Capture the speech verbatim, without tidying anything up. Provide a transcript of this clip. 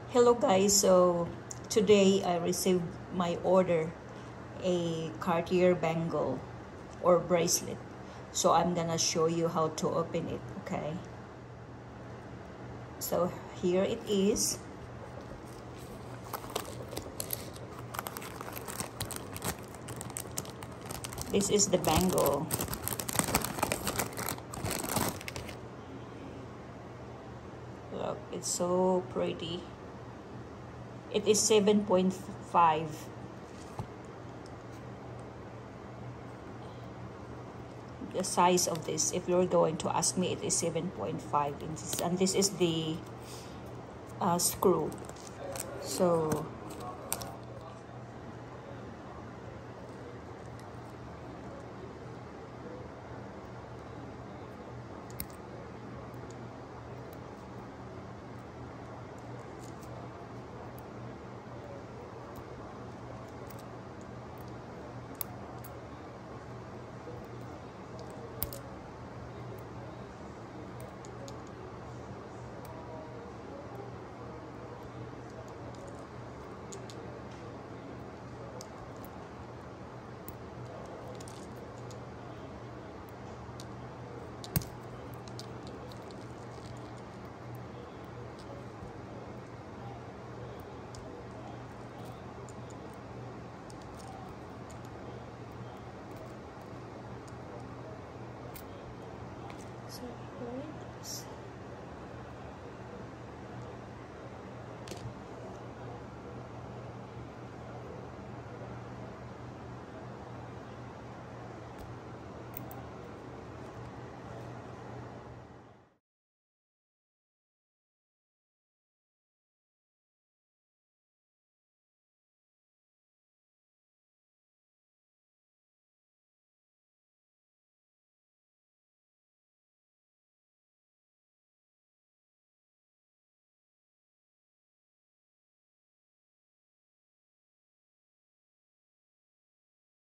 Hello guys, so today I received my order, a Cartier bangle or bracelet. So I'm gonna show you how to open it, okay? So here it is. This is the bangle. Look, it's so pretty. It is seven point five. The size of this, if you're going to ask me, it is seven point five inches. And this is the uh, screw. So